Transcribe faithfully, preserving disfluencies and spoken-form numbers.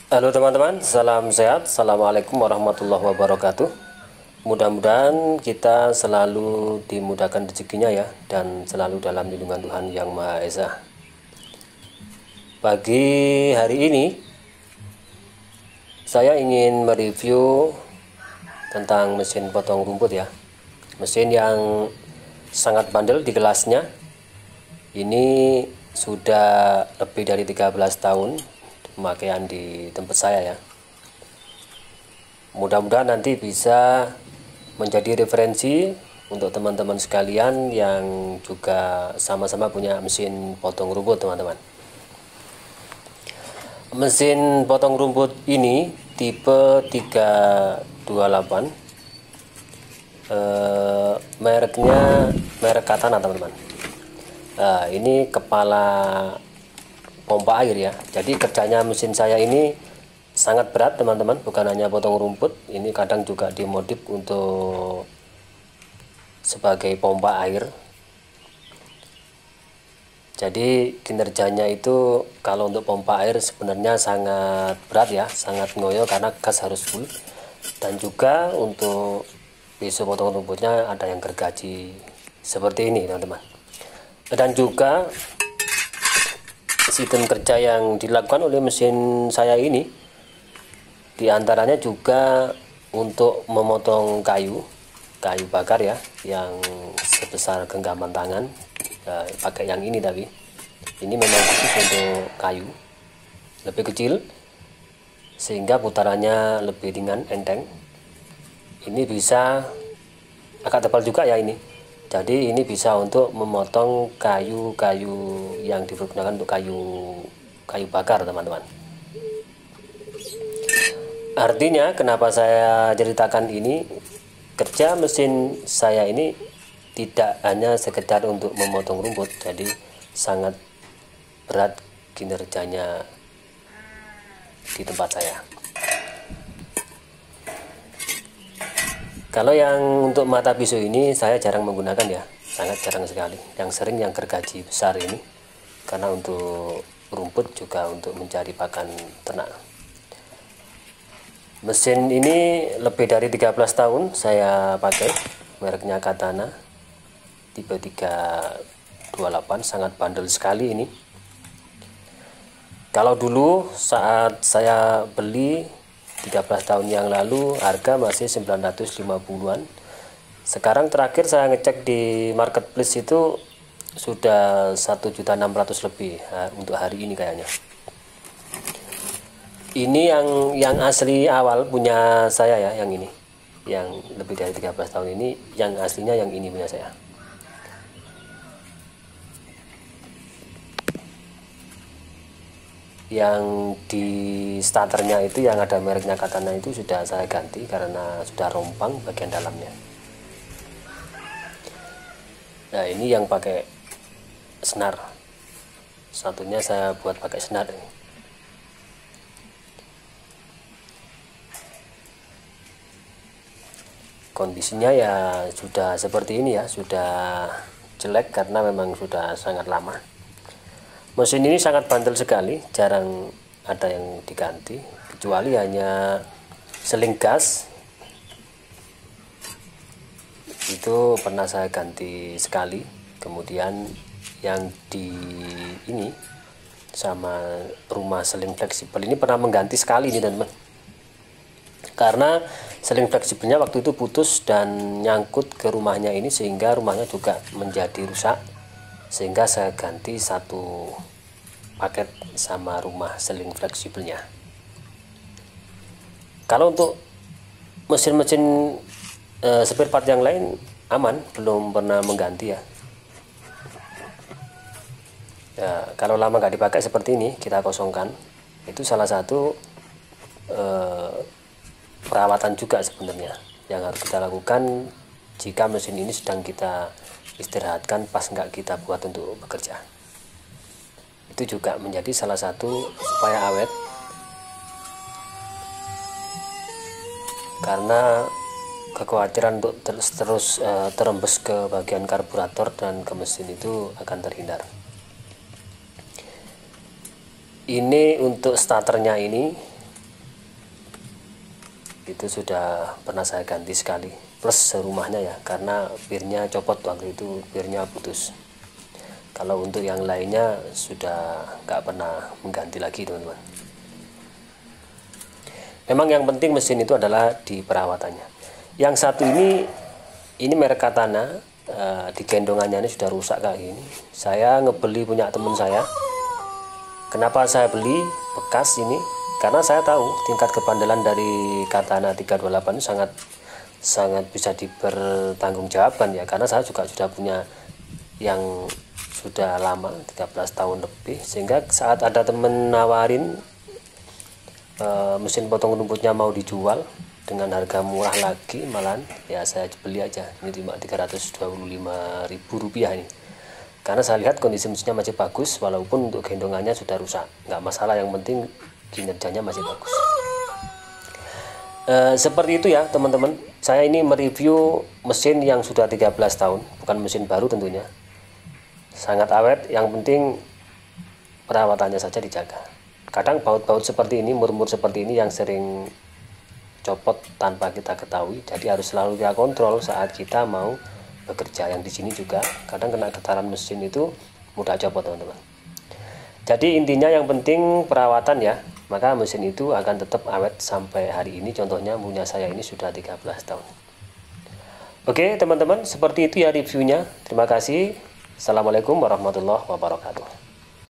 Halo teman-teman, salam sehat. Assalamualaikum warahmatullahi wabarakatuh. Mudah-mudahan kita selalu dimudahkan rezekinya ya, dan selalu dalam lindungan Tuhan Yang Maha Esa. Pagi hari ini saya ingin mereview tentang mesin potong rumput ya. Mesin yang sangat bandel di kelasnya. Ini sudah lebih dari tiga belas tahun pemakaian di tempat saya ya. Mudah-mudahan nanti bisa menjadi referensi untuk teman-teman sekalian yang juga sama-sama punya mesin potong rumput teman-teman. Mesin potong rumput ini tipe tiga dua delapan, eh, mereknya merek Katana teman-teman. Nah, ini kepala pompa air ya. Jadi kerjanya mesin saya ini sangat berat teman-teman, bukan hanya potong rumput, ini kadang juga dimodif untuk sebagai pompa air. Jadi kinerjanya itu kalau untuk pompa air sebenarnya sangat berat ya, sangat ngoyo karena gas harus full. Dan juga untuk pisau potong rumputnya ada yang gergaji seperti ini teman-teman. Dan juga sistem kerja yang dilakukan oleh mesin saya ini diantaranya juga untuk memotong kayu kayu bakar ya, yang sebesar genggaman tangan. Nah, pakai yang ini, tapi ini memang khusus untuk kayu, lebih kecil sehingga putarannya lebih ringan, enteng. Ini bisa agak tebal juga ya ini. Jadi ini bisa untuk memotong kayu-kayu yang digunakan untuk kayu kayu bakar teman-teman. Artinya kenapa saya ceritakan ini, kerja mesin saya ini tidak hanya sekedar untuk memotong rumput, jadi sangat berat kinerjanya di tempat saya. Kalau yang untuk mata pisau ini saya jarang menggunakan ya, sangat jarang sekali. Yang sering yang gergaji besar ini, karena untuk rumput juga untuk mencari pakan ternak. Mesin ini lebih dari tiga belas tahun saya pakai, mereknya Katana tipe tiga dua delapan, sangat bandel sekali ini. Kalau dulu saat saya beli tiga belas tahun yang lalu harga masih sembilan ratus lima puluhan. Sekarang terakhir saya ngecek di marketplace itu sudah satu juta enam ratus lebih untuk hari ini kayaknya. Ini yang yang asli awal punya saya ya, yang ini. Yang lebih dari tiga belas tahun ini, yang aslinya yang ini punya saya. Yang di starternya itu yang ada mereknya Katana itu sudah saya ganti karena sudah rompang bagian dalamnya. Nah, ini yang pakai senar, satunya saya buat pakai senar ini. Kondisinya ya sudah seperti ini ya, sudah jelek karena memang sudah sangat lama. Mesin ini sangat bandel sekali, jarang ada yang diganti, kecuali hanya seling gas. Itu pernah saya ganti sekali. Kemudian yang di ini sama rumah seling fleksibel ini pernah mengganti sekali ini teman-teman. Karena seling fleksibelnya waktu itu putus dan nyangkut ke rumahnya ini, sehingga rumahnya juga menjadi rusak. Sehingga saya ganti satu paket sama rumah seling fleksibelnya. Kalau untuk mesin-mesin e, spare part yang lain aman, belum pernah mengganti ya. Ya, kalau lama nggak dipakai seperti ini, kita kosongkan. Itu salah satu e, perawatan juga sebenarnya yang harus kita lakukan jika mesin ini sedang kita istirahatkan pas nggak kita buat untuk bekerja. Itu juga menjadi salah satu supaya awet, karena kekhawatiran untuk terus terus uh, terembes ke bagian karburator dan ke mesin itu akan terhindar. Ini untuk starternya ini itu sudah pernah saya ganti sekali, plus rumahnya ya, karena pirnya copot waktu itu, pirnya putus. Kalau untuk yang lainnya sudah nggak pernah mengganti lagi teman-teman. Memang yang penting mesin itu adalah di perawatannya. Yang satu ini ini merek Katana, uh, di gendongannya ini sudah rusak kayak gini. Saya ngebeli punya teman saya. Kenapa saya beli bekas ini? Karena saya tahu tingkat kepandalan dari Katana tiga dua delapan itu sangat sangat bisa dipertanggungjawabkan ya, karena saya juga sudah punya yang sudah lama, tiga belas tahun lebih, sehingga saat ada temen nawarin e, mesin potong rumputnya mau dijual dengan harga murah lagi, malahan ya saya beli aja. Ini cuma tiga ratus dua puluh lima ribu rupiah ini, karena saya lihat kondisi mesinnya masih bagus, walaupun untuk gendongannya sudah rusak, nggak masalah, yang penting kinerjanya masih bagus. E, seperti itu ya teman-teman, saya ini mereview mesin yang sudah tiga belas tahun, bukan mesin baru tentunya, sangat awet, yang penting perawatannya saja dijaga. Kadang baut-baut seperti ini, mur-mur seperti ini yang sering copot tanpa kita ketahui, jadi harus selalu kita kontrol saat kita mau bekerja. Yang di sini juga kadang kena getaran mesin itu mudah copot teman-teman. Jadi intinya yang penting perawatan ya, maka mesin itu akan tetap awet sampai hari ini. Contohnya punya saya ini sudah tiga belas tahun. Oke teman-teman, seperti itu ya reviewnya. Terima kasih. Assalamualaikum warahmatullahi wabarakatuh.